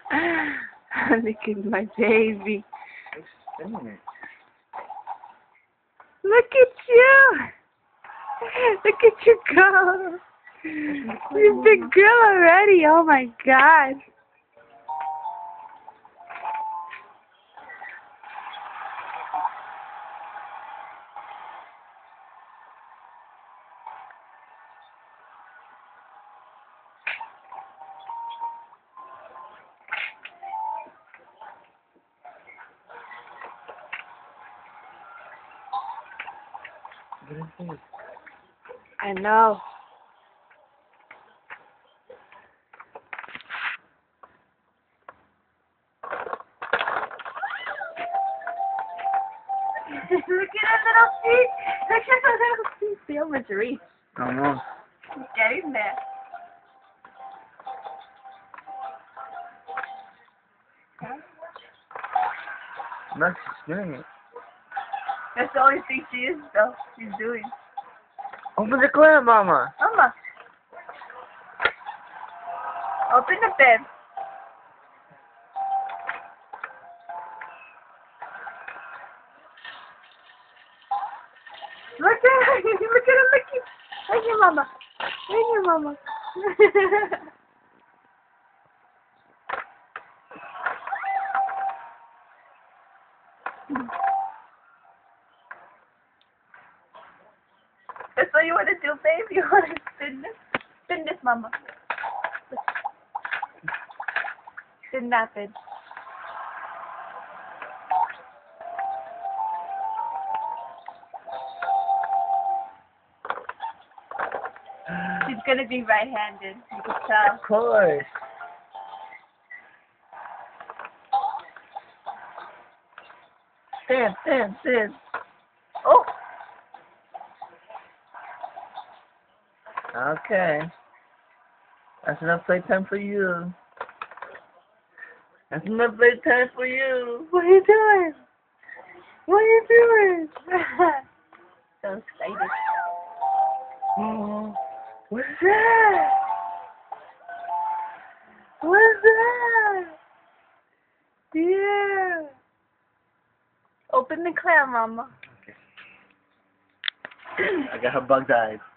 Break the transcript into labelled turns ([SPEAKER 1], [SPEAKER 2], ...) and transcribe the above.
[SPEAKER 1] Look at my baby.
[SPEAKER 2] Spinning it.
[SPEAKER 1] Look at you. Look at you go. You're a big girl already. Oh my God.
[SPEAKER 2] Get in face.
[SPEAKER 1] I know. Look at her little feet. Look at her little feet. See how much reach.
[SPEAKER 2] Almost.
[SPEAKER 1] He's getting there.
[SPEAKER 2] Look, she's spinning it.
[SPEAKER 1] That's the only thing she is, though. She's doing.
[SPEAKER 2] Open the clam, Mama.
[SPEAKER 1] Mama. Open the bed. Look at her. Look at her. Look at Look at Mama. Look at Mama. That's what you want to do, babe? You want to spin this? Spin this, Mama. Spin that, babe. She's going to be right-handed. You can tell.
[SPEAKER 2] Of course. Stand, stand, stand.
[SPEAKER 1] Oh!
[SPEAKER 2] Okay. That's enough playtime for you. That's enough playtime for you.
[SPEAKER 1] What are you doing? What are you doing? So excited.
[SPEAKER 2] Oh, what's that?
[SPEAKER 1] What's that? Yeah. Open the clam, Mama.
[SPEAKER 2] Okay. I got her bug eyes.